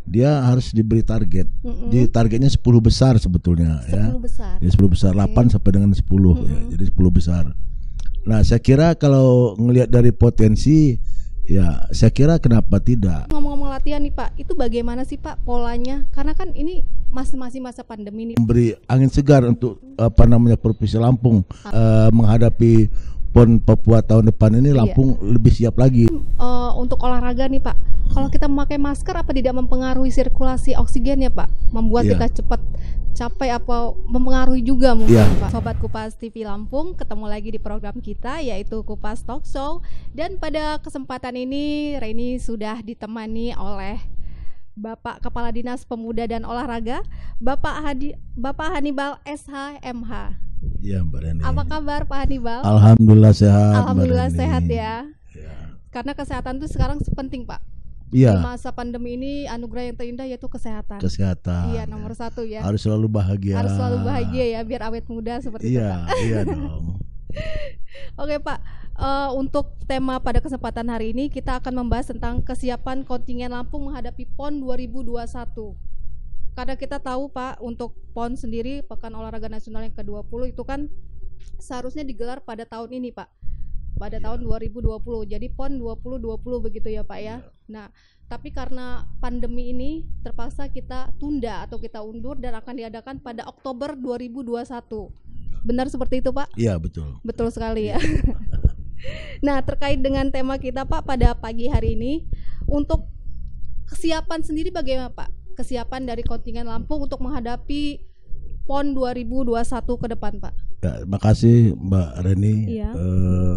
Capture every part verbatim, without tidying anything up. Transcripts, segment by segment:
dia harus diberi target. Mm-mm. Jadi targetnya sepuluh besar sebetulnya ya. sepuluh besar. Ya sepuluh besar, Oke. delapan sampai dengan sepuluh ya. Mm-mm. Jadi sepuluh besar. Nah, saya kira kalau ngelihat dari potensi ya, saya kira kenapa tidak. Ngomong-ngomong latihan nih Pak, itu bagaimana sih Pak polanya? Karena kan ini masih masih masa pandemi nih. Memberi angin segar untuk apa namanya Provinsi Lampung eh, menghadapi PON Papua tahun depan ini. Iya. Lampung lebih siap lagi. Uh, untuk olahraga nih Pak, kalau kita memakai masker apa tidak mempengaruhi sirkulasi oksigen ya Pak? Membuat Iya. kita cepat capek apa mempengaruhi juga mungkin Iya. Pak? Sobat Kupas T V Lampung, ketemu lagi di program kita yaitu Kupas Talk Show. Dan pada kesempatan ini Reni sudah ditemani oleh Bapak Kepala Dinas Pemuda dan Olahraga, Bapak Hadi, Bapak Hannibal S H M H. Ya, Mbak Reni. Apa kabar Pak Hannibal? Alhamdulillah sehat. Alhamdulillah Mbak Reni. sehat ya. Ya. Karena kesehatan itu sekarang penting Pak. Iya, Di masa pandemi ini anugerah yang terindah yaitu kesehatan. kesehatan. Iya, nomor satu ya. Harus selalu bahagia. Harus selalu bahagia ya biar awet muda seperti itu Iya, Pak. iya dong. Oke Pak, Eh, untuk tema pada kesempatan hari ini kita akan membahas tentang kesiapan kontingen Lampung menghadapi PON dua ribu dua puluh satu. Karena kita tahu Pak, untuk PON sendiri Pekan Olahraga Nasional yang ke dua puluh itu kan seharusnya digelar pada tahun ini Pak. Pada Iya. tahun dua ribu dua puluh. Jadi PON dua ribu dua puluh begitu ya Pak ya. Iya. Nah, tapi karena pandemi ini terpaksa kita tunda atau kita undur dan akan diadakan pada Oktober dua ribu dua puluh satu. Benar seperti itu Pak? Iya, betul. Betul sekali ya. Nah, terkait dengan tema kita Pak pada pagi hari ini, untuk kesiapan sendiri bagaimana Pak? Kesiapan dari kontingen Lampung untuk menghadapi PON dua ribu dua puluh satu ke depan Pak. Ya, terima kasih Mbak Reni. Iya. Eh,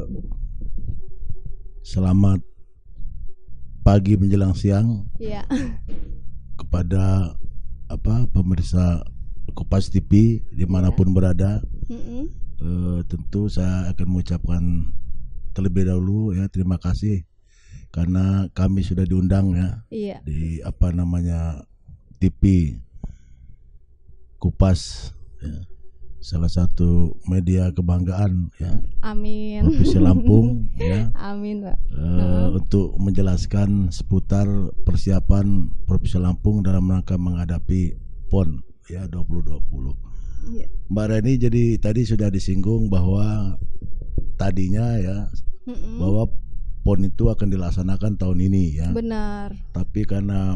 selamat pagi menjelang siang Iya. kepada apa pemirsa Kupas T V dimanapun berada. Mm-mm. Eh, tentu saya akan mengucapkan terlebih dahulu ya terima kasih karena kami sudah diundang ya Iya. di apa namanya T V Kupas ya, salah satu media kebanggaan ya Amin. Provinsi Lampung ya Amin Pak. eh, Heeh. untuk menjelaskan seputar persiapan Provinsi Lampung dalam rangka menghadapi PON ya dua ribu dua puluh. Iya. Mbak Reni, jadi tadi sudah disinggung bahwa tadinya ya Mm-mm. bahwa PON itu akan dilaksanakan tahun ini ya. Benar. Tapi karena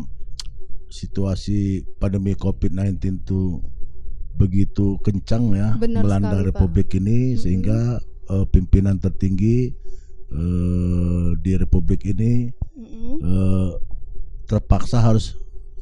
situasi pandemi covid sembilan belas itu begitu kencang ya Benar melanda sekali, Pak. Republik ini Mm-mm. sehingga eh, pimpinan tertinggi eh, di Republik ini Mm-mm. eh, terpaksa harus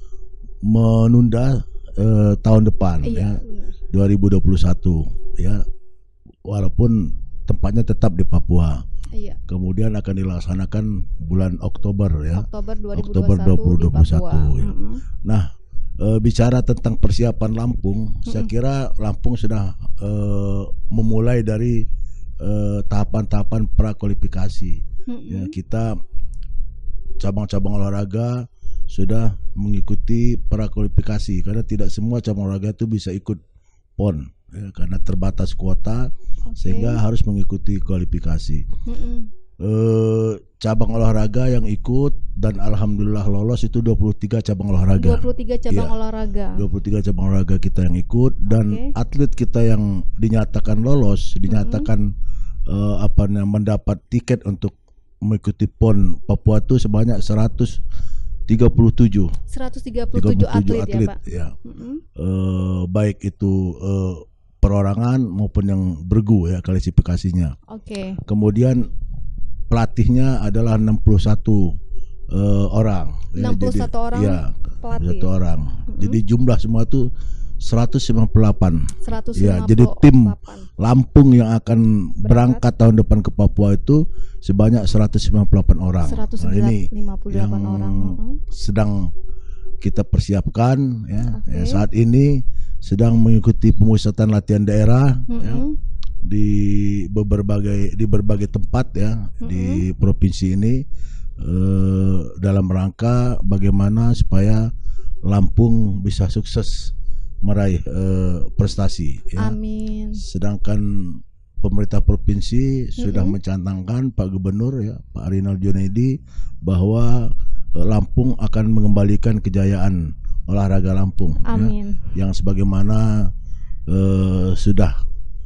menunda eh, tahun depan ya Iya, benar. dua ribu dua puluh satu ya, walaupun tempatnya tetap di Papua. Iya. Kemudian akan dilaksanakan bulan Oktober ya. Oktober dua ribu Oktober dua puluh satu dua ribu dua puluh satu, di Papua. ya. Mm-mm. Nah, e, bicara tentang persiapan Lampung, saya Mm-mm. kira Lampung sudah e, memulai dari e, tahapan-tahapan prakualifikasi. Mm-mm. Ya, kita cabang-cabang olahraga sudah mengikuti prakualifikasi karena tidak semua cabang olahraga itu bisa ikut PON ya, karena terbatas kuota. Oke. Sehingga harus mengikuti kualifikasi. Mm-mm. Eh, cabang olahraga yang ikut dan alhamdulillah lolos itu dua puluh tiga cabang olahraga. dua puluh tiga cabang Iya. olahraga. dua puluh tiga cabang olahraga kita yang ikut dan Oke. atlet kita yang dinyatakan lolos, dinyatakan eh, apa namanya mendapat tiket untuk mengikuti PON Papua itu sebanyak seratus tiga puluh tujuh seratus tiga puluh tujuh atlet, atlet ya Pak. ya. Mm-mm. Eh, baik itu eh, perorangan maupun yang bergu ya kualifikasinya. Oke. Kemudian pelatihnya adalah enam puluh satu uh, orang. enam puluh satu orang ya, pelatih. satu orang. Mm-mm. Jadi jumlah semua itu seratus sembilan puluh delapan. seratus lima Ya, puluh jadi tim delapan. Lampung yang akan Berangkat. berangkat tahun depan ke Papua itu sebanyak seratus sembilan puluh delapan orang. seratus Nah, ini lima puluh delapan yang orang. Mm-mm. sedang kita persiapkan ya. Oke. Ya, saat ini sedang mengikuti pemusatan latihan daerah ya, Mm-mm. di berbagai di berbagai tempat ya di provinsi ini eh, dalam rangka bagaimana supaya Lampung bisa sukses meraih eh, prestasi ya. Amin. Sedangkan pemerintah provinsi sudah Mm-mm. mencantangkan Pak Gubernur ya Pak Rinal Junaidi bahwa uh, Lampung akan mengembalikan kejayaan olahraga Lampung. Amin. Ya, yang sebagaimana uh, sudah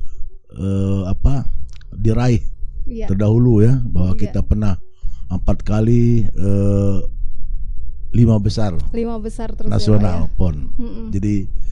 uh, apa diraih ya. terdahulu ya, bahwa ya. kita pernah empat kali uh, lima besar, lima besar terus nasional ya, P O N. Mm-mm. Jadi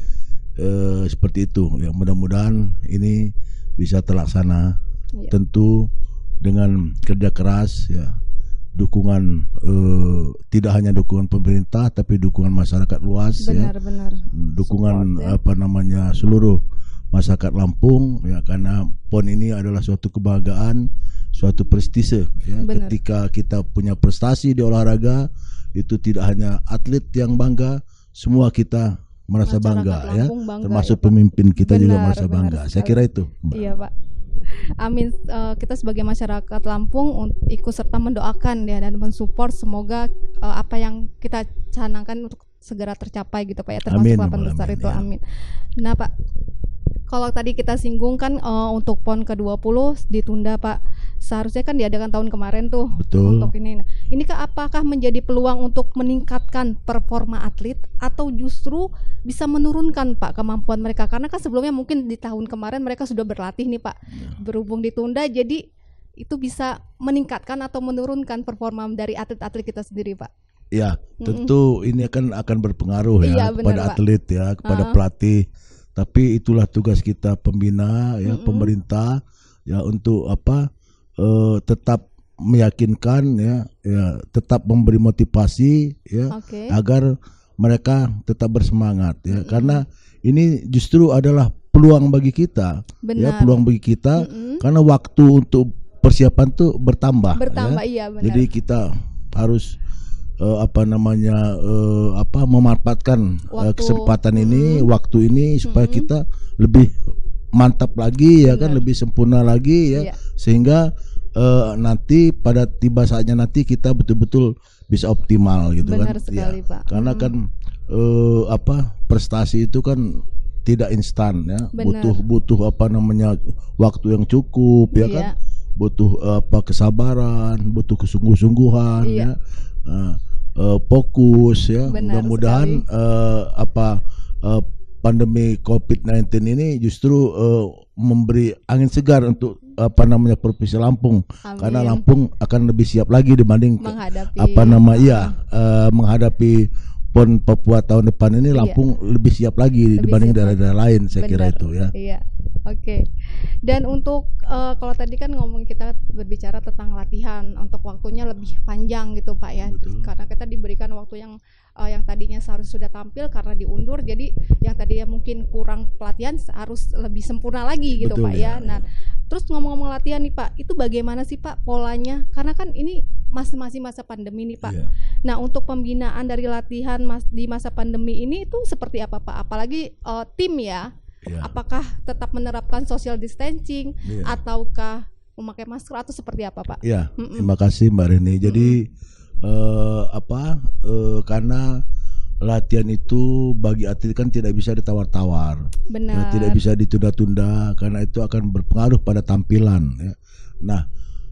uh, seperti itu. Ya, mudah-mudahan ini bisa terlaksana. Ya. Tentu dengan kerja keras ya, dukungan eh, tidak hanya dukungan pemerintah tapi dukungan masyarakat luas. Benar, ya benar. Dukungan Support, ya. apa namanya seluruh masyarakat Lampung ya, karena P O N ini adalah suatu kebanggaan, suatu prestise ya. Ketika kita punya prestasi di olahraga, itu tidak hanya atlet yang bangga, semua kita merasa masyarakat bangga ya, bangga, termasuk ya, pemimpin kita benar, juga merasa bangga. Saya kira itu, Mbak. Iya, Pak. Amin. Uh, kita sebagai masyarakat Lampung ikut serta mendoakan ya, dan mensupport semoga uh, apa yang kita canangkan untuk segera tercapai gitu Pak ya, termasuk delapan besar itu. Ya. Amin. Nah Pak, kalau tadi kita singgung kan uh, untuk P O N ke dua puluh ditunda Pak. Seharusnya kan diadakan tahun kemarin tuh. Betul. Untuk ini. Nah, ini kah apakah menjadi peluang untuk meningkatkan performa atlet atau justru bisa menurunkan Pak kemampuan mereka? Karena kan sebelumnya mungkin di tahun kemarin mereka sudah berlatih nih Pak. Ya. Berhubung ditunda jadi itu bisa meningkatkan atau menurunkan performa dari atlet-atlet kita sendiri Pak. Ya, tentu mm-mm. ini akan akan berpengaruh ya, iya, kepada benar, atlet Pak. ya, kepada uh-huh. pelatih. Tapi itulah tugas kita pembina ya, mm-mm. pemerintah ya, untuk apa? Uh, tetap meyakinkan ya, ya tetap memberi motivasi ya, okay. agar mereka tetap bersemangat ya, mm-hmm. karena ini justru adalah peluang bagi kita. Benar. Ya, peluang bagi kita, mm-hmm. karena waktu untuk persiapan tuh bertambah, bertambah ya. Iya, benar. Jadi kita harus uh, apa namanya uh, apa memanfaatkan uh, kesempatan mm-hmm. ini, waktu ini supaya mm-hmm. kita lebih mantap lagi ya, benar. kan, lebih sempurna lagi ya, iya. sehingga uh, nanti pada tiba saatnya nanti kita betul-betul bisa optimal gitu. Benar kan sekali, ya. Pak. Karena hmm. kan uh, apa prestasi itu kan tidak instan ya, benar. butuh butuh apa namanya waktu yang cukup ya, iya. kan, butuh uh, apa kesabaran, butuh kesungguh-sungguhan iya. ya, uh, uh, fokus ya. Mudah-mudahan uh, apa uh, pandemi covid sembilan belas ini justru uh, memberi angin segar untuk apa namanya provinsi Lampung. Amin. Karena Lampung akan lebih siap lagi dibanding menghadapi, apa nama ya uh, menghadapi P O N Papua tahun depan ini. Lampung iya. lebih siap lagi lebih dibanding daerah-daerah lain, saya Benar. kira itu ya. Iya. Oke. Okay. Dan untuk uh, kalau tadi kan ngomong kita berbicara tentang latihan, untuk waktunya lebih panjang gitu Pak ya. Betul. Karena kita diberikan waktu yang uh, yang tadinya seharusnya sudah tampil karena diundur, jadi yang tadinya mungkin kurang pelatihan harus lebih sempurna lagi gitu. Betul, Pak ya. ya. Nah, ya. Terus ngomong-ngomong latihan nih Pak, itu bagaimana sih Pak polanya? Karena kan ini masih masih masa pandemi nih Pak. Ya. Nah, untuk pembinaan dari latihan mas, di masa pandemi ini itu seperti apa Pak? Apalagi uh, tim ya. Ya. Apakah tetap menerapkan social distancing ya. ataukah memakai masker atau seperti apa Pak? Ya, Mm-mm. terima kasih Mbak Reni. Jadi uh, apa? Uh, karena latihan itu bagi atlet kan tidak bisa ditawar-tawar, ya, tidak bisa ditunda-tunda karena itu akan berpengaruh pada tampilan. Ya. Nah,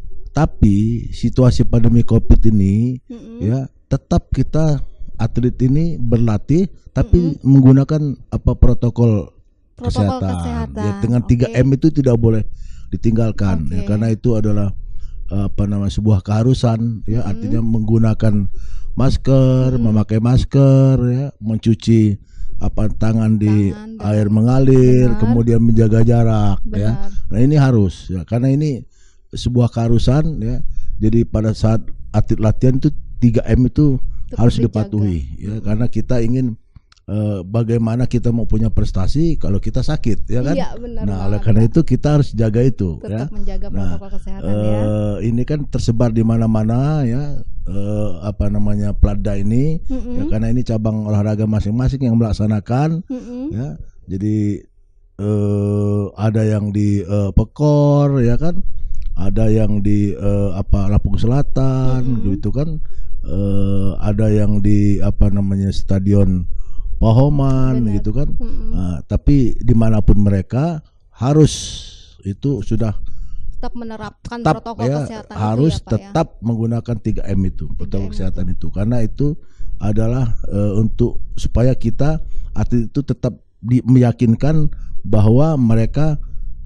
tapi situasi pandemi Covid ini, Mm-mm. ya tetap kita atlet ini berlatih, tapi Mm-mm. menggunakan apa protokol Protokol kesehatan, kesehatan. Ya, dengan tiga M itu tidak boleh ditinggalkan, okay. ya, karena itu adalah apa namanya sebuah keharusan ya, mm-hmm. artinya menggunakan masker, mm-hmm. memakai masker ya, mencuci apa tangan di tangan, air mengalir, benar. kemudian menjaga jarak. Benar. Ya. Nah, ini harus ya, karena ini sebuah keharusan ya. Jadi pada saat atlet latihan itu tiga M itu Tetap harus dipatuhi ya, karena kita ingin Uh, bagaimana kita mau punya prestasi kalau kita sakit ya kan. Iya, benar, nah oleh karena itu kita harus jaga itu. Tetap ya menjaga protokol nah, kesehatan uh, ya. Ini kan tersebar di mana-mana ya, uh, apa namanya Plada ini, mm-hmm. ya, karena ini cabang olahraga masing-masing yang melaksanakan, mm-hmm. ya. Jadi uh, ada yang di uh, Pekor ya kan, ada yang di uh, apa Lampung Selatan, mm-hmm. gitu kan, uh, ada yang di apa namanya Stadion Pahoman. Benar. Gitu kan, mm-hmm. uh, tapi dimanapun mereka harus itu sudah tetap menerapkan tetap protokol ya, kesehatan harus itu ya, Pak, tetap ya? menggunakan tiga M itu, protokol tiga M kesehatan itu. itu karena itu adalah uh, untuk supaya kita atlet itu tetap di, meyakinkan bahwa mereka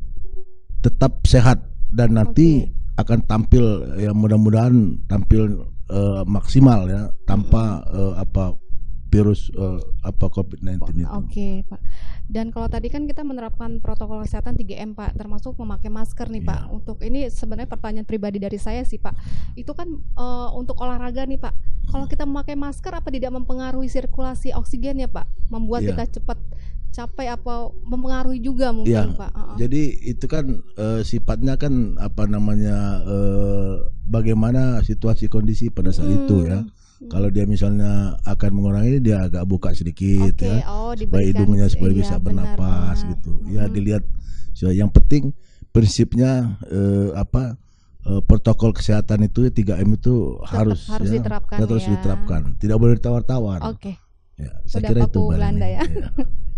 tetap sehat dan nanti okay. akan tampil ya, mudah-mudahan tampil uh, maksimal ya tanpa mm-hmm. uh, apa virus uh, apa covid sembilan belas itu. Oke, okay, Pak. Dan kalau tadi kan kita menerapkan protokol kesehatan tiga M, Pak, termasuk memakai masker nih, Pak. Yeah. Untuk ini sebenarnya pertanyaan pribadi dari saya sih, Pak. Itu kan uh, untuk olahraga nih, Pak. Kalau kita memakai masker apa tidak mempengaruhi sirkulasi oksigen ya, Pak? Membuat yeah. kita cepat capai apa mempengaruhi juga mungkin, yeah. Pak. Uh-uh. Jadi itu kan uh, sifatnya kan apa namanya uh, bagaimana situasi kondisi pada saat hmm. itu ya. Hmm. Kalau dia misalnya akan mengurangi, dia agak buka sedikit okay. ya, oh, supaya hidungnya supaya iya, bisa bernapas benar. gitu. Hmm. Ya dilihat. So, yang penting prinsipnya eh, apa eh, protokol kesehatan itu tiga M itu Tetap harus harus ya, diterapkan. Harus ya. diterapkan. Tidak boleh ditawar-tawar. Oke. Okay. Ya, saya Udah kira itu Belanda ya. ya.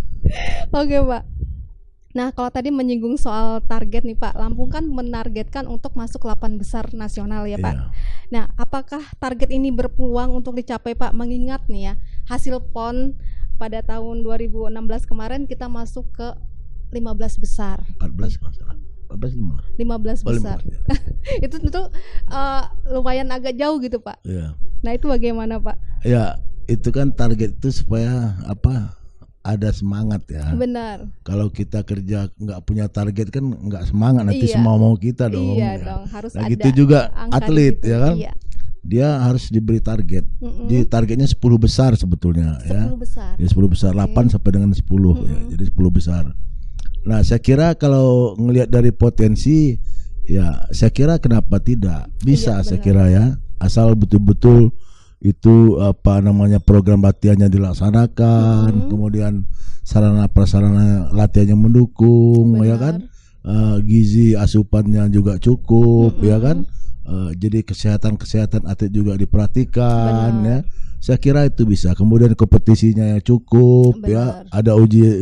Oke, okay, Pak. Nah, kalau tadi menyinggung soal target nih, Pak, Lampung kan menargetkan untuk masuk delapan besar nasional ya, Pak. Yeah. Nah, apakah target ini berpeluang untuk dicapai, Pak? Mengingat nih ya, hasil P O N pada tahun dua ribu enam belas kemarin kita masuk ke lima belas besar. empat belas masalah. empat belas lima belas besar. lima belas, ya. itu itu uh, lumayan agak jauh gitu, Pak. Yeah. Nah, itu bagaimana, Pak? Ya, itu kan target itu supaya apa? Ada semangat ya. Benar. Kalau kita kerja nggak punya target kan nggak semangat, nanti iya. semua mau kita dong. Iya ya. dong, harus nah, ada. Gitu juga atlet gitu. ya kan. Iya. Dia harus diberi target. Mm-hmm. Di targetnya sepuluh besar sebetulnya sepuluh ya. Besar. Ya sepuluh besar, okay. delapan sampai dengan sepuluh mm-hmm. ya. Jadi sepuluh besar. Nah, saya kira kalau ngelihat dari potensi ya, saya kira kenapa tidak? Bisa iya, saya kira ya. Asal betul-betul itu apa namanya program latihannya dilaksanakan, mm-hmm. kemudian sarana prasarana latihannya mendukung. Benar. Ya kan, uh, gizi asupannya juga cukup. Mm-hmm. Ya kan, uh, jadi kesehatan kesehatan atlet juga diperhatikan. Benar. Ya, saya kira itu bisa. Kemudian kompetisinya yang cukup. Benar. Ya, ada uji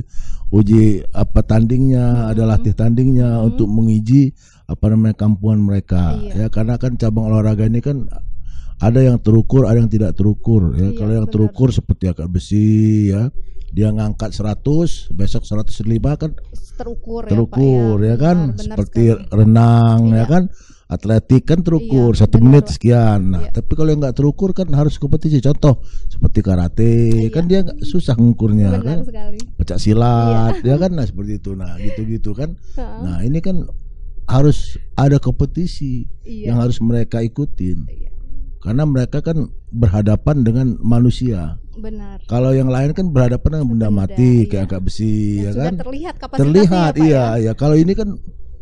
uji apa tandingnya, mm-hmm. ada latih tandingnya mm-hmm. untuk menguji apa namanya kampuan mereka. Iya. Ya, karena kan cabang olahraga ini kan ada yang terukur, ada yang tidak terukur ya. Iya, kalau yang benar. terukur seperti angkat besi ya, dia ngangkat seratus, besok seratus lima kan terukur, terukur ya, Pak, ya. ya kan, benar, benar seperti sekali. renang iya. ya kan, atletik kan terukur iya, satu menit sekian. Nah, iya. tapi kalau yang nggak terukur kan harus kompetisi. Contoh seperti karate iya. kan dia nggak susah ngukurnya kan, pecah silat iya. ya kan, nah seperti itu. Nah gitu-gitu kan. Ha. Nah ini kan harus ada kompetisi iya. yang harus mereka ikutin. Iya. Karena mereka kan berhadapan dengan manusia. Benar. Kalau yang lain kan berhadapan dengan benda mati iya. kayak angkat besi ya kan. Terlihat kapasitasnya. Terlihat ya, Pak, iya ya. ya. Kalau ini kan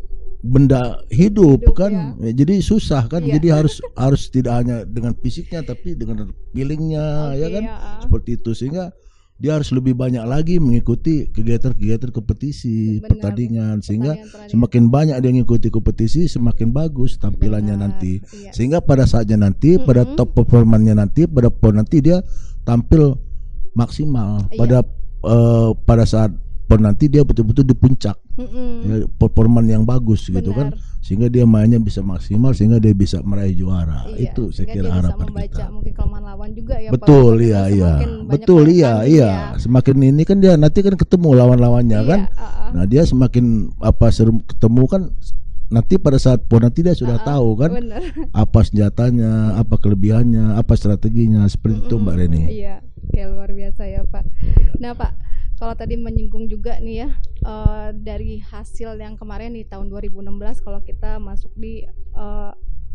benda hidup, hidup kan. Ya. Jadi susah kan. Iya. Jadi harus harus tidak hanya dengan fisiknya tapi dengan feelingnya okay, ya kan. Ya. Seperti itu, sehingga dia harus lebih banyak lagi mengikuti kegiatan-kegiatan kompetisi. Benar. Pertandingan, sehingga pertandingan semakin banyak dia mengikuti kompetisi semakin bagus tampilannya. Benar. Nanti iya. sehingga pada saatnya nanti mm-hmm. pada top performanya nanti pada P O N nanti dia tampil maksimal. Iya. Pada uh, pada saat P O N nanti dia betul-betul di puncak mm-hmm. ya, performan yang bagus. Benar. Gitu kan, sehingga dia mainnya bisa maksimal sehingga dia bisa meraih juara. Iya. Itu saya sehingga kira dia harapan bisa membaca kita. Mungkin kelemahan lawan juga ya. Betul iya iya. Betul iya iya. Ya. Semakin ini kan dia nanti kan ketemu lawan-lawannya iya, kan. Uh-uh. Nah dia semakin apa seru ketemu kan. Nanti pada saat P O N nanti dia sudah uh-uh, tahu kan bener. Apa senjatanya, apa kelebihannya, apa strateginya, seperti mm-mm, itu Mbak Reni. Iya, kayak luar biasa ya Pak. Nah Pak, kalau tadi menyinggung juga nih ya uh, dari hasil yang kemarin di tahun dua ribu enam belas, kalau kita masuk di uh,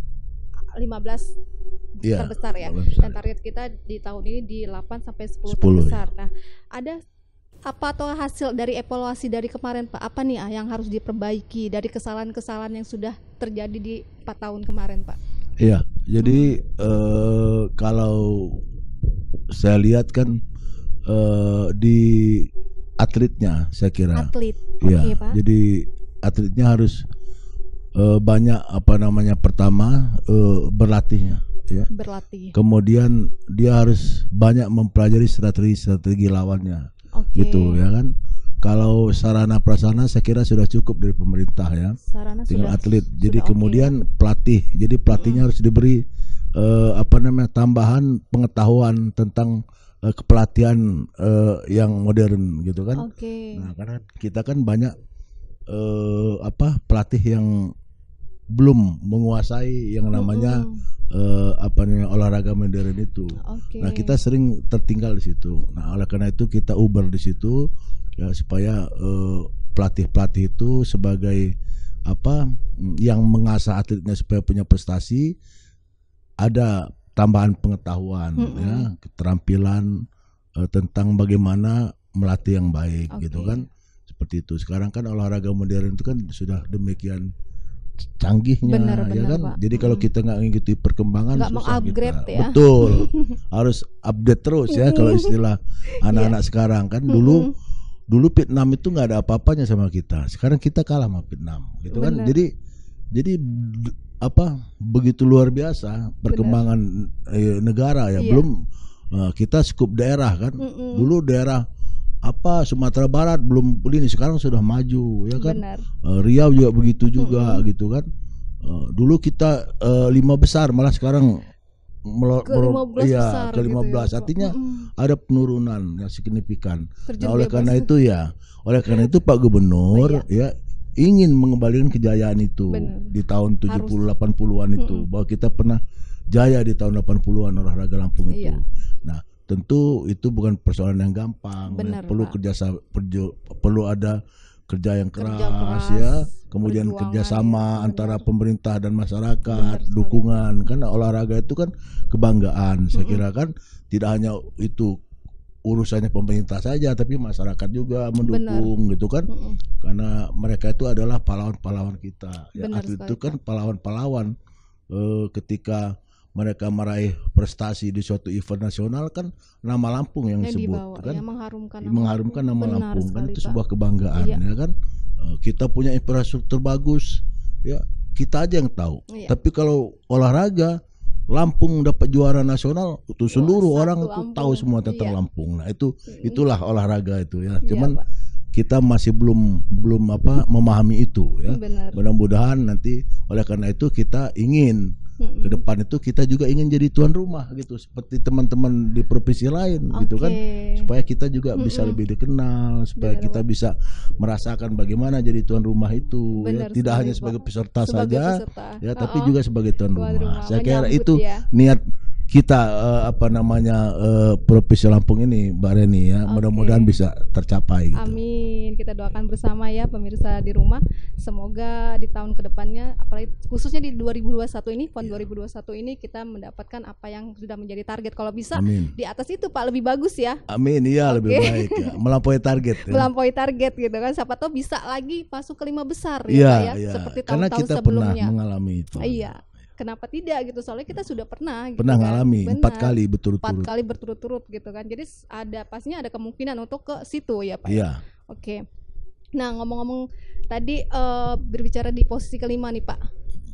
lima belas yeah, terbesar ya, besar. Dan target kita di tahun ini di delapan sampai sepuluh, sepuluh terbesar. Ya. Nah, ada apa atau hasil dari evaluasi dari kemarin Pak, apa nih yang harus diperbaiki dari kesalahan-kesalahan yang sudah terjadi di empat tahun kemarin Pak? Iya, jadi hmm. uh, kalau saya lihat kan uh, di atletnya saya kira. Atlet. Iya, okay, Pak. Jadi atletnya harus uh, banyak apa namanya pertama uh, berlatihnya ya. Berlatih. Kemudian dia harus banyak mempelajari strategi-strategi lawannya. Okay. Gitu ya kan. kalau sarana prasarana saya kira sudah cukup dari pemerintah ya. Sarana Tinggal sudah, atlet. Jadi sudah kemudian oke, ya. pelatih. Jadi pelatihnya harus diberi eh, apa namanya tambahan pengetahuan tentang eh, kepelatihan eh, yang modern gitu kan. Oke. Nah, karena kita kan banyak eh, apa pelatih yang belum menguasai yang namanya Mm-mm. eh, apa namanya olahraga modern itu. Oke. Nah, kita sering tertinggal di situ. Nah, oleh karena itu kita uber di situ ya supaya eh, pelatih-pelatih itu sebagai apa yang mengasah atletnya supaya punya prestasi, ada tambahan pengetahuan Mm-mm. ya, keterampilan eh, tentang bagaimana melatih yang baik Oke. gitu kan. Seperti itu. Sekarang kan olahraga modern itu kan sudah demikian canggihnya Benar, ya benar, kan. Pak. Jadi kalau Mm-mm. kita nggak mengikuti perkembangan Nggak susah mengupgrade kita. ya. Betul. Harus update terus ya kalau istilah anak-anak sekarang kan. Dulu Mm-mm. dulu Vietnam itu nggak ada apa-apanya sama kita. Sekarang kita kalah sama Vietnam gitu kan. Benar. Jadi jadi d- apa begitu luar biasa perkembangan eh, negara ya. Iya. Belum eh, kita skup daerah kan. Mm-mm. Dulu daerah apa Sumatera Barat belum ini, sekarang sudah maju ya kan. Benar. Uh, Riau juga begitu juga Mm-mm. gitu kan. Uh, dulu kita uh, lima besar, malah sekarang melo- Ke lima belas iya, besar ke lima gitu ya, belas. Pak. Artinya Mm-mm. ada penurunan yang signifikan. Terjun Nah, oleh bebas. karena itu ya, oleh karena itu Pak Gubernur Oh, ya ingin mengembalikan kejayaan itu. Benar. Di tahun tujuh puluh Harus. delapan puluhan itu, Mm-mm. bahwa kita pernah jaya di tahun delapan puluhan olahraga Lampung itu. Iya. Nah, tentu itu bukan persoalan yang gampang. Benar, perlu Pak. kerja perlu, perlu ada kerja yang keras, Kerja keras, ya, kemudian perjuangan, kerjasama ya, antara benar. pemerintah dan masyarakat, Benar sekali. dukungan. Karena olahraga itu kan kebanggaan. Saya Mm-mm. kira kan tidak hanya itu urusannya pemerintah saja, tapi masyarakat juga mendukung gitu kan. Mm-mm. Karena mereka itu adalah pahlawan-pahlawan kita. Ya, Benar atlet sekali, itu kan pahlawan-pahlawan. Eh, ketika mereka meraih prestasi di suatu event nasional kan nama Lampung yang Yang disebut dibawa, kan, ya, mengharumkan nama mengharumkan nama Benar Lampung kan, sekali, itu Pak. sebuah kebanggaan. Iya. Ya kan. Eh, kita punya infrastruktur bagus ya, kita aja yang tahu. Iya. Tapi kalau olahraga Lampung dapat juara nasional, itu seluruh satu orang itu Lampung. tahu semua tentang Iya. Lampung. Nah, itu Mm. itulah olahraga itu ya. Iya, Cuman Pak. kita masih belum belum apa memahami itu ya. Benar. Mudah-mudahan nanti oleh karena itu kita ingin Mm-mm. ke depan itu kita juga ingin jadi tuan rumah gitu, seperti teman-teman di provinsi lain gitu kan, Oke. supaya kita juga bisa Mm-mm. lebih dikenal, supaya Benar, kita Pak. bisa merasakan bagaimana jadi tuan rumah itu ya. Benar Tidak sekali, hanya Pak. sebagai peserta Sebagai saja peserta. ya, tapi Uh-uh. juga sebagai tuan Tuan rumah. rumah, Saya kira menyambut itu ya. niat kita eh, apa namanya eh, Provinsi Lampung ini, Mbak Reni ya. Oke. Mudah-mudahan bisa tercapai gitu. Amin. Kita doakan bersama ya pemirsa di rumah. Semoga di tahun kedepannya, apalagi khususnya di dua ribu dua puluh satu ini, PON dua ribu dua puluh satu ini kita mendapatkan apa yang sudah menjadi target. Kalau bisa Amin. di atas itu Pak, lebih bagus ya. Amin, iya lebih Oke. baik ya. Melampaui target ya. Melampaui target gitu kan. Siapa tahu bisa lagi masuk ke lima besar ya, Iya, Pak ya. iya. Seperti Karena tahun-tahun kita sebelumnya. pernah mengalami itu. Iya. Kenapa tidak gitu? Soalnya kita sudah pernah gitu Pernah kan. ngalami Benar. empat kali Empat berturut-turut. kali berturut-turut gitu kan. Jadi ada pastinya ada kemungkinan untuk ke situ ya Pak. ya? Iya. Oke. Nah, ngomong-ngomong tadi eh, berbicara di posisi kelima nih Pak.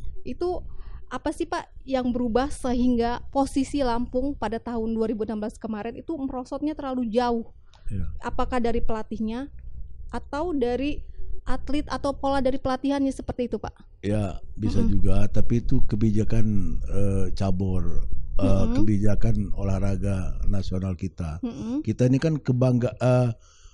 Itu apa sih Pak yang berubah sehingga posisi Lampung pada tahun dua ribu enam belas kemarin itu merosotnya terlalu jauh? Iya. Apakah dari pelatihnya atau dari atlet atau pola dari pelatihannya seperti itu Pak? Ya bisa Mm-mm. juga, tapi itu kebijakan eh, cabur, eh, Mm-mm. kebijakan olahraga nasional kita. Mm-mm. Kita ini kan kebangga, eh,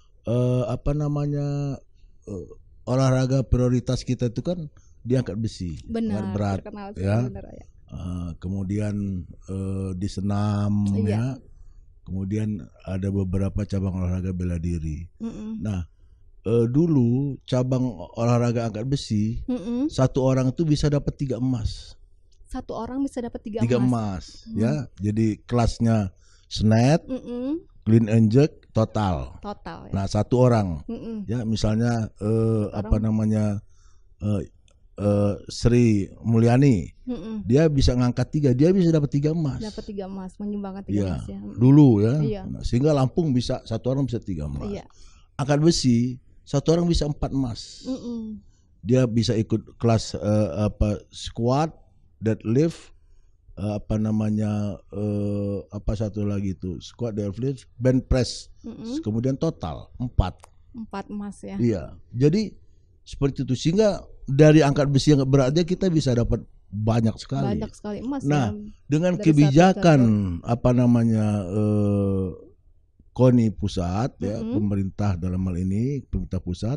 eh, apa namanya eh, olahraga prioritas kita itu kan diangkat besi, Benar, angkat berat, terkenal ya. sekali, benar ya. Eh, kemudian eh, di senam, Iya. ya. Kemudian ada beberapa cabang olahraga bela diri. Mm-mm. Nah, eh, dulu cabang olahraga angkat besi Mm-mm. satu orang itu bisa dapat tiga emas, Satu orang bisa dapat tiga, tiga emas. emas, ya. Jadi kelasnya snatch, Mm-mm. clean and jerk, total. Total ya. Nah, satu orang, Mm-mm. ya, misalnya eh, Satu apa orang. namanya eh, eh, Sri Mulyani, Mm-mm. dia bisa ngangkat tiga, dia bisa dapat tiga emas. Dapat tiga emas, menyumbangkan tiga Iya, emas ya. Mm-mm. dulu ya. Iya. Nah, sehingga Lampung bisa satu orang bisa tiga emas. Iya. Angkat besi satu orang bisa empat emas. Mm-mm. Dia bisa ikut kelas eh, apa squat, deadlift, eh, apa namanya eh, apa satu lagi itu squat, deadlift, bench press, Mm-mm. kemudian total empat. Empat emas ya. Iya. Jadi seperti itu, sehingga dari angkat besi yang beratnya kita bisa dapat banyak sekali. Banyak sekali emas. Nah, ya, dengan dari kebijakan satu apa namanya eh, KONI pusat ya, Mm-mm. pemerintah dalam hal ini pemerintah pusat,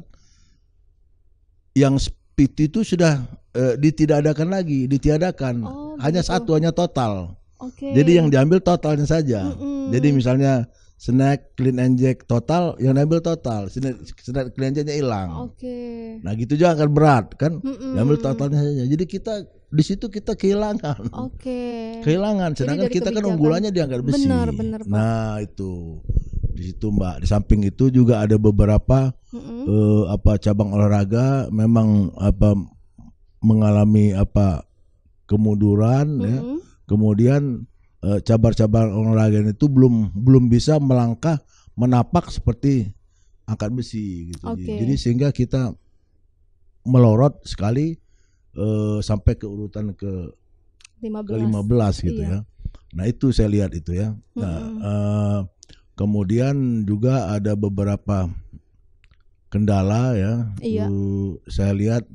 yang speed itu sudah eh, ditiadakan lagi, ditiadakan. Oh, hanya begitu. satu, hanya total. Oke. Jadi yang diambil totalnya saja. Mm-mm. Jadi misalnya snack, clean and jack total, yang diambil total, snack, snack clean and jacknya hilang. Oke. Nah gitu juga akan berat kan, Mm-mm. diambil totalnya saja. Jadi kita di situ kita kehilangan, Oke. kehilangan. Sedangkan Jadi dari kita kan kebijakan. unggulannya di angkat besi. Benar, benar, Pak. Nah itu di situ Mbak. Di samping itu juga ada beberapa Mm-mm. eh, apa cabang olahraga memang apa mengalami apa kemunduran ya. Mm-mm. Kemudian eh, cabang-cabang olahraga itu belum belum bisa melangkah menapak seperti angkat besi gitu. Oke. Jadi sehingga kita melorot sekali eh, sampai ke urutan ke lima ke belas. lima belas gitu Iya. ya. Nah itu saya lihat itu ya. Nah Mm-mm. eh, kemudian juga ada beberapa kendala ya. Iya. Eh, saya lihat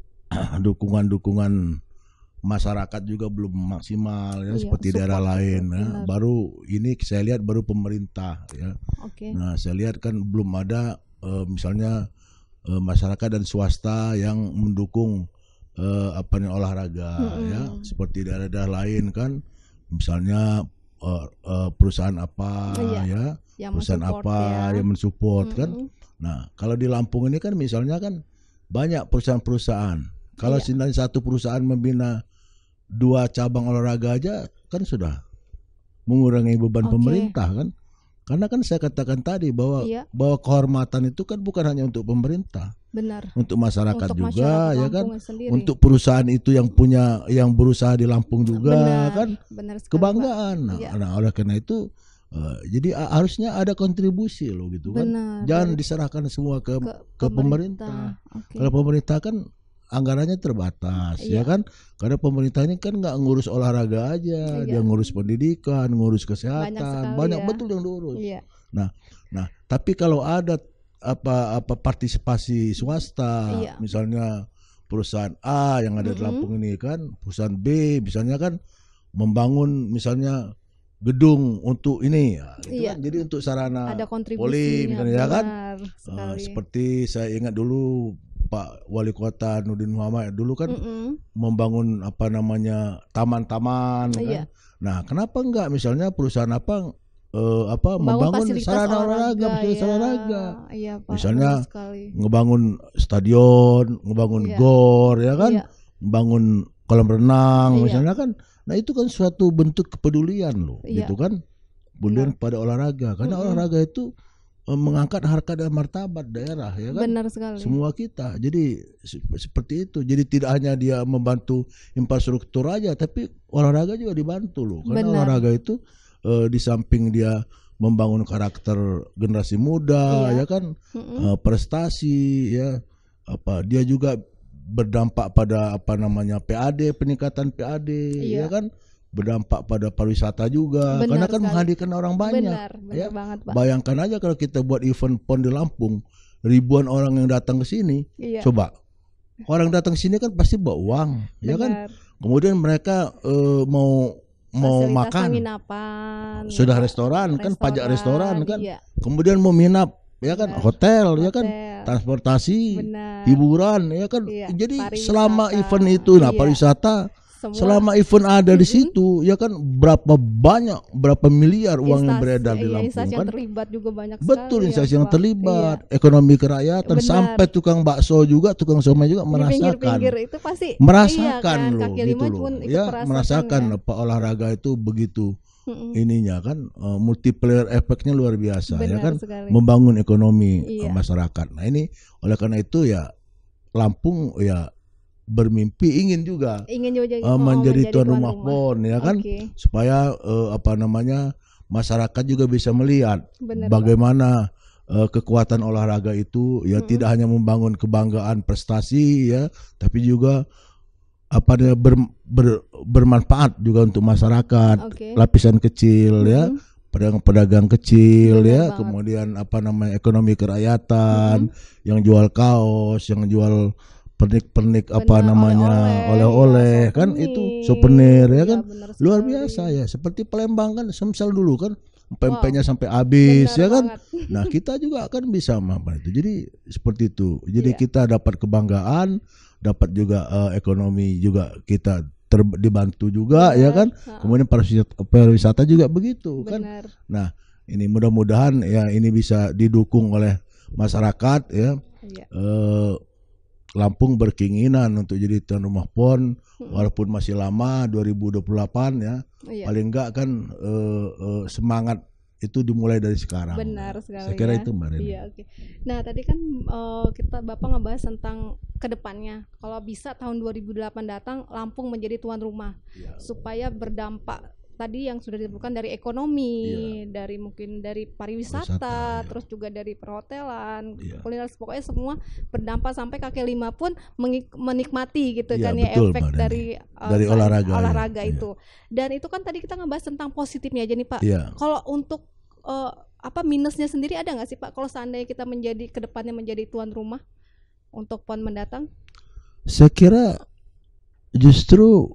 dukungan-dukungan masyarakat juga belum maksimal ya, Iya, seperti daerah support lain itu, ya. benar. Baru ini saya lihat baru pemerintah ya. Oke. Nah saya lihat kan belum ada eh, misalnya eh, masyarakat dan swasta yang mendukung eh, apa nih olahraga Mm-mm. ya, seperti daerah-daerah lain kan, misalnya eh, eh, perusahaan apa Iya, ya, yang perusahaan mensupport apa ya. yang mensupport kan. Mm-mm. Nah kalau di Lampung ini kan misalnya kan banyak perusahaan-perusahaan. Kalau Iya. sebenarnya satu perusahaan membina dua cabang olahraga aja kan sudah mengurangi beban Oke. pemerintah kan. Karena kan saya katakan tadi bahwa Iya. bahwa kehormatan itu kan bukan hanya untuk pemerintah, Benar. untuk masyarakat Untuk juga masyarakat ya kan, Lampung sendiri. untuk perusahaan itu yang punya yang berusaha di Lampung juga Benar, kan, benar sekali, Pak. kebanggaan. Nah, Iya. nah, oleh karena itu eh, jadi a- harusnya ada kontribusi loh gitu kan. Benar. Jangan dari- diserahkan semua ke ke, ke pemerintah. Oke. Kalau pemerintah kan anggarannya terbatas ya Iya. kan, karena pemerintah ini kan nggak ngurus olahraga aja, Iya. dia ngurus pendidikan, ngurus kesehatan, sekali banyak ya. betul yang diurus. Iya. Nah, nah tapi kalau ada apa apa partisipasi swasta, Iya. misalnya perusahaan A yang ada di Mm-mm. Lampung ini kan, perusahaan B misalnya kan membangun misalnya gedung untuk ini, ya, itu Iya. kan jadi untuk sarana Ada poli kontribusinya. misalnya ya kan. Benar Eh, sekali. seperti saya ingat dulu Pak Wali Kota Nurdin Muhammad dulu kan Mm-mm. membangun apa namanya taman-taman kan. Iya. Nah, kenapa enggak misalnya perusahaan apa eh, apa Membangun membangun fasilitas sarana olahraga, olahraga, fasilitas ya. olahraga. Iya, Pak. Misalnya benar sekali. ngebangun stadion, ngebangun Iya. gor ya kan, Iya. membangun kolam renang Iya. misalnya kan. Nah, itu kan suatu bentuk kepedulian loh, Iya. gitu kan. Kepedulian pada olahraga, karena Mm-mm. olahraga itu eh, mengangkat harkat dan martabat daerah ya kan. Benar sekali. Semua kita. Jadi se- seperti itu. Jadi tidak hanya dia membantu infrastruktur aja, tapi olahraga juga dibantu loh. Karena Benar. olahraga itu eh, di samping dia membangun karakter generasi muda, Iya. ya kan, Mm-mm. eh, prestasi, ya, apa dia juga berdampak pada apa namanya P A D, peningkatan P A D, Iya. ya kan, berdampak pada pariwisata juga. Benar Karena kan sekali. menghadirkan orang banyak. Benar, benar ya. banget, Pak. Bayangkan aja kalau kita buat event pon di Lampung, ribuan orang yang datang ke sini, Iya. coba orang datang ke sini kan pasti bawa uang, ya kan. Benar. Kemudian mereka eh, mau mau Fasilitas makan, penginapan, sudah ya, Pak. restoran, kan pajak restoran kan. Iya. Kemudian mau minap, ya kan, Benar. hotel, ya kan, Hotel. transportasi, Benar. hiburan, ya kan. Iya, Jadi pariwisata. selama event itu, nah Iya. pariwisata. Semua Selama event ada di Mm-mm. situ, ya kan, berapa banyak, berapa miliar uang yang instansi- beredar di iya, Lampung instansi yang kan. terlibat juga banyak Betul, sekali, instansi ya, yang Pak. terlibat, Iya. ekonomi kerakyatan, Benar. sampai tukang bakso juga, tukang somai juga Di merasakan, pinggir-pinggir itu pasti merasakan iya kan, loh, kaki gitu lima loh, pun ikut ya, merasakan, merasakan ya. apa olahraga itu begitu Mm-mm. ininya kan, eh, multiplier efeknya luar biasa, ya Benar kan, sekali. membangun ekonomi eh, Iya. masyarakat. Nah ini oleh karena itu ya Lampung ya bermimpi ingin juga Ingin juga jadi- eh, oh, menjadi tuan rumah pon, ya kan, Oke, supaya eh, apa namanya masyarakat juga bisa melihat benar. Pak. bagaimana eh, kekuatan olahraga itu ya Mm-mm. tidak hanya membangun kebanggaan prestasi ya, tapi juga apa dia ber, ber- bermanfaat juga untuk masyarakat Oke. lapisan kecil ya, Mm-mm. pedagang-pedagang kecil Benar ya, banget. kemudian apa namanya ekonomi kerakyatan, Mm-mm. yang jual kaos, yang jual pernik-pernik apa Benar, namanya oleh-oleh, oleh-oleh ya, kan itu souvenir, souvenir ya ya kan benar luar sekali. biasa ya, seperti Palembang kan Semsel dulu kan Wow, pempeknya sampai habis benar ya kan. banget. Nah kita juga kan bisa melakukan itu, jadi seperti itu, jadi Iya, kita dapat kebanggaan, dapat juga eh, ekonomi juga kita ter- dibantu juga ya benar, kan, ha, kemudian pariwisata, pariwisata juga begitu kan. benar. Nah ini mudah-mudahan ya ini bisa didukung oleh masyarakat ya. Iya, eh, Lampung berkeinginan untuk jadi tuan rumah P O N mm-mm. walaupun masih lama dua ribu dua puluh delapan ya, Iya, paling enggak kan eh, eh, semangat itu dimulai dari sekarang. benar Saya sekali kira ya. itu Mbak Reni. Iya, oke. Nah, tadi kan eh, kita Bapak ngebahas tentang kedepannya. Kalau bisa tahun dua ribu delapan datang Lampung menjadi tuan rumah Ya, supaya berdampak tadi yang sudah disebutkan dari ekonomi, Iya. dari mungkin dari pariwisata, Pariwisata, iya. terus juga dari perhotelan, Iya. kuliner, pokoknya semua berdampak sampai kaki lima pun mengik- menikmati gitu Iya, kan ya betul, efek Mbak Reni. dari eh, Dari selain olahraga, ya. olahraga Iya. itu. Dan itu kan tadi kita ngebahas tentang positifnya aja nih Pak. Iya. Kalau untuk eh, apa minusnya sendiri ada nggak sih Pak? Kalau seandainya kita menjadi kedepannya menjadi tuan rumah untuk P O N mendatang? Saya kira justru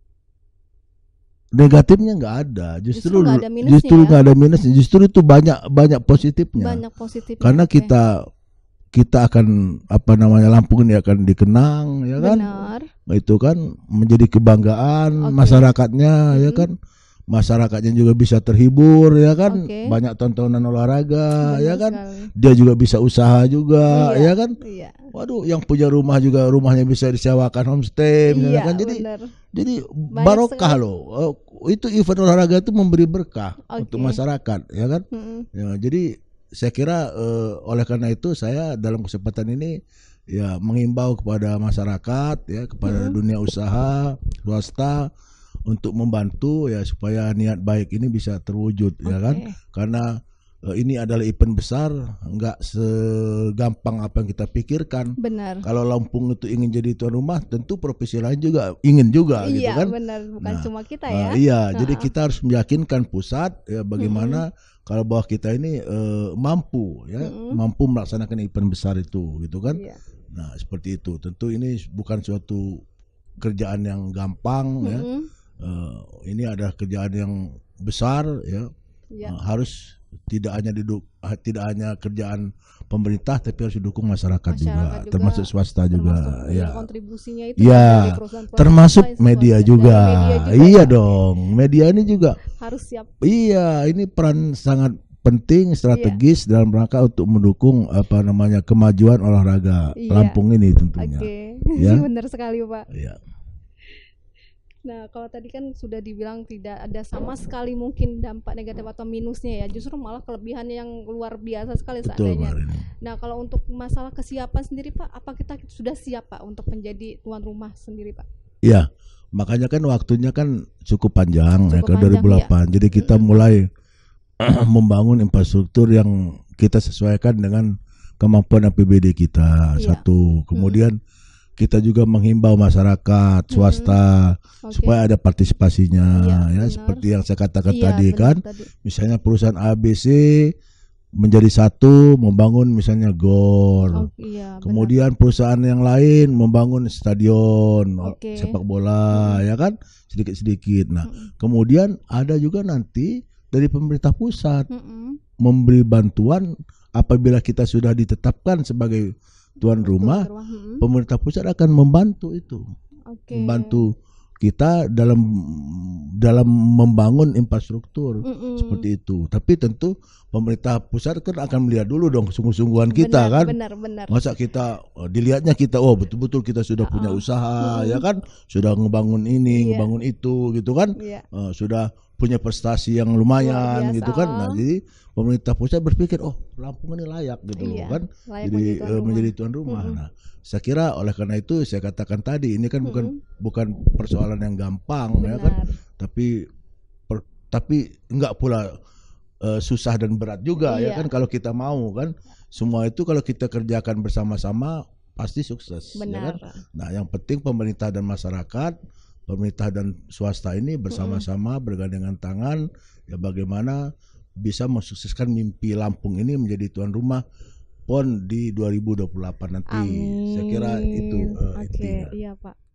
negatifnya nggak ada, Justru justru nggak ada minusnya justru ya? nggak ada minusnya, justru itu banyak banyak positifnya. Banyak positifnya. Karena oke. kita kita akan apa namanya Lampung ini akan dikenang ya kan, Benar. itu kan menjadi kebanggaan Oke. masyarakatnya ya Mm-mm. kan, masyarakatnya juga bisa terhibur ya kan, Oke. banyak tontonan olahraga Benar ya kan, sekali. dia juga bisa usaha juga Iya, ya kan. Iya. Waduh, yang punya rumah juga rumahnya bisa disewakan homestay misalnya Iya, kan, jadi benar. jadi Banyak barokah sekali. loh. Oh, itu event olahraga itu memberi berkah untuk Oke. masyarakat ya kan. Mm-mm. Ya, jadi saya kira eh, oleh karena itu saya dalam kesempatan ini ya mengimbau kepada masyarakat ya, kepada Mm-mm. dunia usaha swasta untuk membantu ya supaya niat baik ini bisa terwujud ya kan, Oke. karena eh, ini adalah event besar, nggak segampang apa yang kita pikirkan. Benar. Kalau Lampung itu ingin jadi tuan rumah, tentu provinsi lain juga ingin juga gitu Iya, kan. benar. Bukan Nah, cuma kita Uh, ya. iya, jadi Ha-ha. kita harus meyakinkan pusat ya bagaimana kalau bahwa kita ini eh, mampu ya, Mm-mm. mampu melaksanakan event besar itu gitu kan. Iya. Nah, seperti itu. Tentu ini bukan suatu kerjaan yang gampang ya. Mm-mm. Eh, ini adalah kerjaan yang besar ya. Iya. Eh, harus tidak hanya diduk, ah, tidak hanya kerjaan pemerintah tapi harus didukung masyarakat, juga, Masyarakat juga, termasuk swasta juga Termasuk ya. yang kontribusinya itu Ya, dari perusahaan-perusahaan termasuk swasta, media dari juga. media juga Iya ya. dong, media ini juga. Harus siap. Iya, ini peran sangat penting strategis dalam rangka untuk mendukung apa namanya kemajuan olahraga Iya. Lampung ini tentunya. Oke. Ya. Benar sekali, Pak. Iya. Nah, kalau tadi kan sudah dibilang tidak ada sama sekali mungkin dampak negatif atau minusnya ya, justru malah kelebihan yang luar biasa sekali Betul, seandainya. Mbak Rini. Nah, kalau untuk masalah kesiapan sendiri Pak, apa kita sudah siap Pak untuk menjadi tuan rumah sendiri Pak? Iya, makanya kan waktunya kan cukup panjang ya Cukup ke panjang, dua ribu delapan. Jadi kita Mm-mm. mulai membangun infrastruktur yang kita sesuaikan dengan kemampuan A P B D kita. Iya. Satu, kemudian kita juga menghimbau masyarakat swasta Oke. supaya ada partisipasinya Iya, ya, benar. seperti yang saya katakan Iya, tadi benar kan. tadi. Misalnya perusahaan A B C menjadi satu membangun misalnya gor. Oh, iya, benar. Kemudian perusahaan yang lain membangun stadion Oke. sepak bola ya kan, sedikit-sedikit. Nah, Mm-mm. kemudian ada juga nanti dari pemerintah pusat Mm-mm. memberi bantuan apabila kita sudah ditetapkan sebagai tuan rumah, Tuan rumah, mm-mm. pemerintah pusat akan membantu itu. Oke. Membantu kita dalam dalam membangun infrastruktur Mm-mm. seperti itu. Tapi tentu pemerintah pusat kan akan melihat dulu dong sungguh-sungguhan kita Benar, kan. Benar, benar. Masa kita oh, dilihatnya kita oh betul-betul kita sudah Uh-uh. punya usaha Mm-mm. ya kan, sudah ngebangun ini, Iya. ngebangun itu gitu kan. Iya. Eh, sudah punya prestasi yang lumayan Luar biasa. gitu kan. Nah, jadi pemerintah pusat berpikir oh Lampung ini layak gitu loh Iya, kan. layak Jadi menjadi tuan eh, rumah. menjadi tuan rumah. Mm-mm. Nah, saya kira oleh karena itu saya katakan tadi ini kan bukan Mm-mm. bukan persoalan yang gampang ya kan. Benar. Tapi per, tapi enggak pula eh, susah dan berat juga ya Iya. kan, kalau kita mau kan. Semua itu kalau kita kerjakan bersama-sama pasti sukses ya Benar. kan. Nah, yang penting pemerintah dan masyarakat, pemerintah dan swasta ini bersama-sama bergandengan tangan ya bagaimana bisa mensukseskan mimpi Lampung ini menjadi tuan rumah PON di dua ribu dua puluh delapan nanti. Amin. Saya kira itu uh, Oke, intinya. iya Pak.